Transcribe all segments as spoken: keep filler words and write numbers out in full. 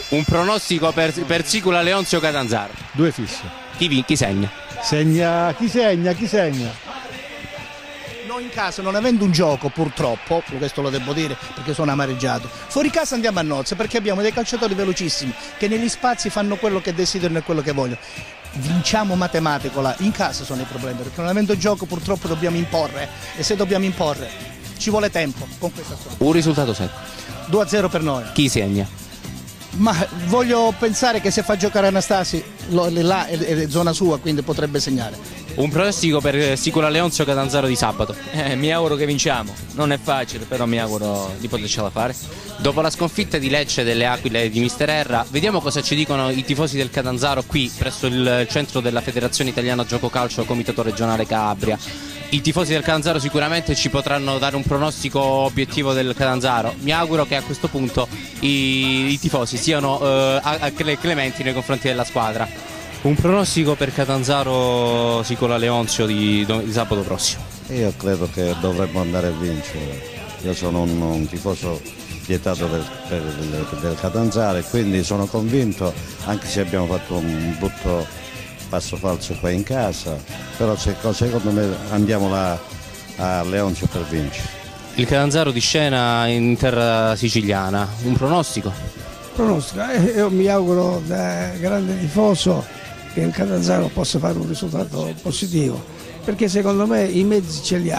Un pronostico per, per Sicula Leonzio Catanzaro. Due fisso. Chi, chi segna? Segna, chi segna, chi segna? Noi in casa, non avendo un gioco purtroppo, questo lo devo dire perché sono amareggiato, fuori casa andiamo a nozze perché abbiamo dei calciatori velocissimi che negli spazi fanno quello che desiderano e quello che vogliono. Vinciamo matematico là, in casa sono i problemi perché non avendo gioco purtroppo dobbiamo imporre e se dobbiamo imporre ci vuole tempo con questa squadra. Un risultato secco. due a zero per noi. Chi segna? Ma voglio pensare che se fa giocare Anastasi lo, là è, è zona sua, quindi potrebbe segnare. Un pronostico per Sicula Leonzio Catanzaro di sabato. Eh, mi auguro che vinciamo. Non è facile, però mi auguro di potercela fare. Dopo la sconfitta di Lecce delle Aquile di Mister Erra, vediamo cosa ci dicono i tifosi del Catanzaro qui presso il centro della Federazione Italiana Gioco Calcio Comitato Regionale Calabria. I tifosi del Catanzaro sicuramente ci potranno dare un pronostico obiettivo del Catanzaro. Mi auguro che a questo punto i, i tifosi siano eh, a, a clementi nei confronti della squadra. Un pronostico per Catanzaro Sicula Leonzio di, di sabato prossimo. Io credo che dovremmo andare a vincere. Io sono un, un tifoso spietato per, per il, del Catanzaro e quindi sono convinto, anche se abbiamo fatto un brutto passo falso qua in casa, però secondo me andiamo là a Leonzio per vincere. Il Catanzaro di scena in terra siciliana, un pronostico? Pronostico, io mi auguro da grande tifoso che il Catanzaro possa fare un risultato positivo, perché secondo me i mezzi ce li ha.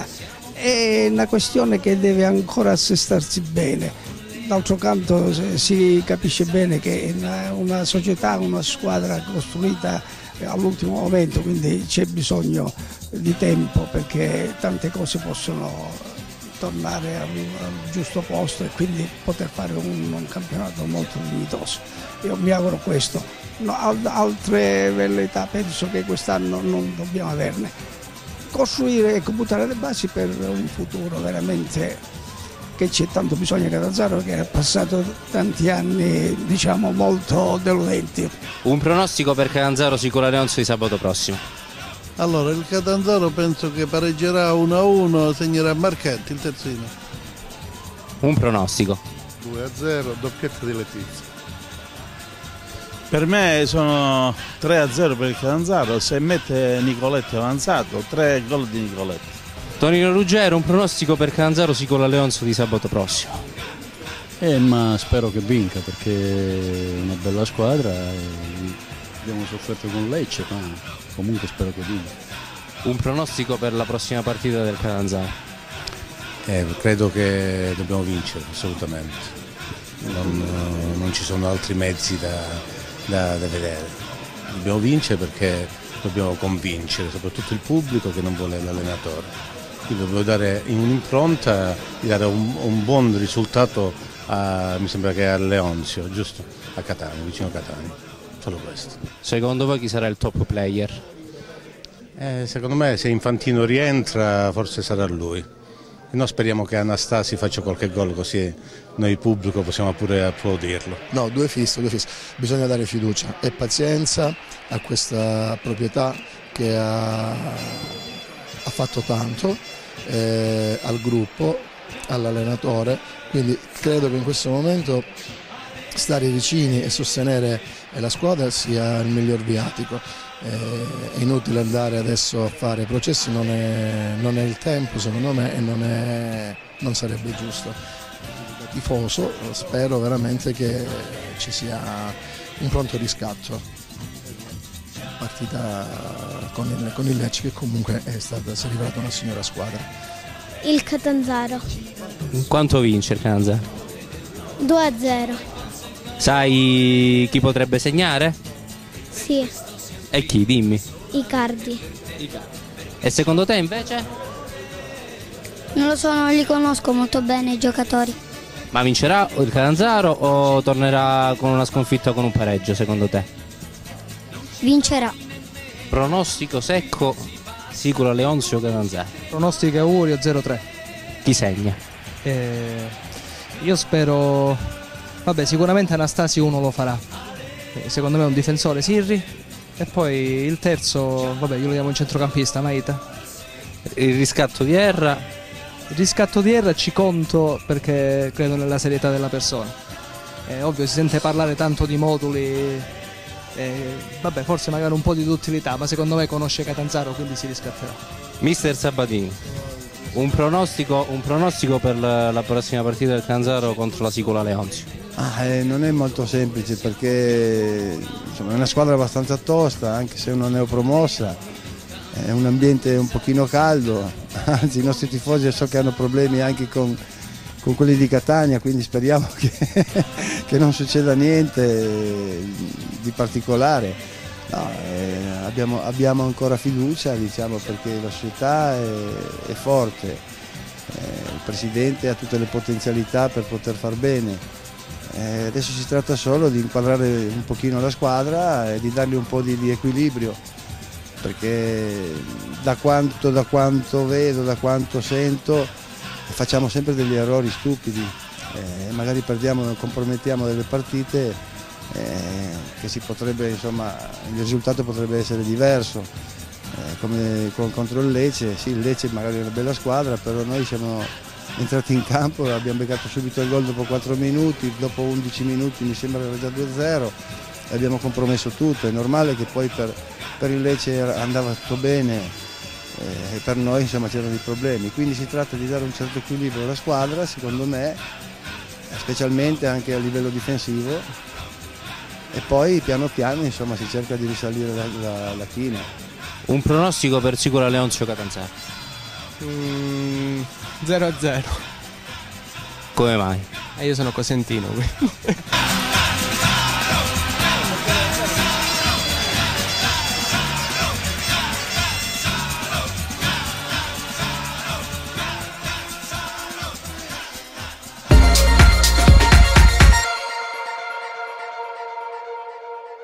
È una questione che deve ancora assestarsi bene. D'altro canto si capisce bene che è una società, una squadra costruita all'ultimo momento, quindi c'è bisogno di tempo perché tante cose possono tornare al, al giusto posto e quindi poter fare un, un campionato molto dignitoso. Io mi auguro questo. No, altre velleità penso che quest'anno non dobbiamo averne. Costruire e buttare le basi per un futuro veramente che c'è tanto bisogno a Catanzaro, che ha passato tanti anni diciamo molto deludenti. Un pronostico per Catanzaro Sicula Leonzio di sabato prossimo? Allora il Catanzaro penso che pareggerà uno a uno, segnerà Marchetti il terzino. Un pronostico? due a zero, doppietta di Letizia. Per me sono tre a zero per il Catanzaro, se mette Nicoletti avanzato, tre gol di Nicoletti. Tonino Ruggero, un pronostico per Catanzaro Sicula Leonzio di sabato prossimo? Eh, ma spero che vinca perché è una bella squadra, abbiamo sofferto con Lecce, ma comunque spero che vinca. Un pronostico per la prossima partita del Catanzaro? Eh, credo che dobbiamo vincere, assolutamente. Non, non ci sono altri mezzi da, da, da vedere. Dobbiamo vincere perché dobbiamo convincere soprattutto il pubblico che non vuole l'allenatore. Quindi dobbiamo dare un'impronta di dare un, un buon risultato a, mi sembra che a Leonzio, giusto? A Catania, vicino a Catania. Solo questo. Secondo voi chi sarà il top player? Eh, secondo me se Infantino rientra forse sarà lui. E noi speriamo che Anastasi faccia qualche gol così noi pubblico possiamo pure applaudirlo. No, due fisso, due fisso. Bisogna dare fiducia e pazienza a questa proprietà che ha, ha fatto tanto, eh, al gruppo, all'allenatore, quindi credo che in questo momento stare vicini e sostenere la squadra sia il miglior viatico. Eh, è inutile andare adesso a fare processi, non è, non è il tempo secondo me e non, è, non sarebbe giusto. Da tifoso spero veramente che ci sia un pronto riscatto. Partita con il, con il Lecce che comunque è stata, si è rivelata una signora squadra. Il Catanzaro. Quanto vince il Catanzaro? due a zero. Sai chi potrebbe segnare? Sì. E chi? Dimmi. Icardi. E secondo te invece? Non lo so, non li conosco molto bene i giocatori. Ma vincerà il Catanzaro o tornerà con una sconfitta con un pareggio secondo te? Vincerà. Pronostico secco Sicula Leonzio Catanzaro. Pronostico Augurio zero tre. Chi segna? Eh, io spero, vabbè, sicuramente Anastasi uno lo farà. Eh, secondo me è un difensore Sirri. E poi il terzo, vabbè, io lo chiamo un centrocampista, Maita. Il riscatto di Erra? Il riscatto di Erra ci conto perché credo nella serietà della persona. È ovvio, si sente parlare tanto di moduli, eh, vabbè, forse magari un po' di duttilità, ma secondo me conosce Catanzaro, quindi si riscatterà. Mister Sabatini, un pronostico, un pronostico per la, la prossima partita del Catanzaro contro la Sicola Leonzio? Ah, eh, non è molto semplice perché insomma, è una squadra abbastanza tosta, anche se non è neopromossa, è un ambiente un pochino caldo, anzi i nostri tifosi so che hanno problemi anche con, con quelli di Catania, quindi speriamo che, che non succeda niente di particolare. No, eh, abbiamo, abbiamo ancora fiducia, diciamo, perché la società è, è forte, eh, il presidente ha tutte le potenzialità per poter far bene. Eh, adesso si tratta solo di inquadrare un pochino la squadra e di dargli un po' di, di equilibrio, perché da quanto, da quanto vedo, da quanto sento, facciamo sempre degli errori stupidi, eh, magari perdiamo, compromettiamo delle partite eh, che si potrebbe, insomma, il risultato potrebbe essere diverso, eh, come con, contro il Lecce. Sì, il Lecce magari è una bella squadra, però noi siamo entrati in campo, abbiamo beccato subito il gol dopo quattro minuti, dopo undici minuti mi sembra che era già due a zero e abbiamo compromesso tutto. È normale che poi per, per il Lecce andava tutto bene eh, e per noi insomma c'erano dei problemi, quindi si tratta di dare un certo equilibrio alla squadra, secondo me, specialmente anche a livello difensivo, e poi piano piano insomma si cerca di risalire la, la, la china. Un pronostico per Sicola Leonzio Catanzaro? Mm, zero a zero. Come mai? Eh, io sono cosentino, quindi.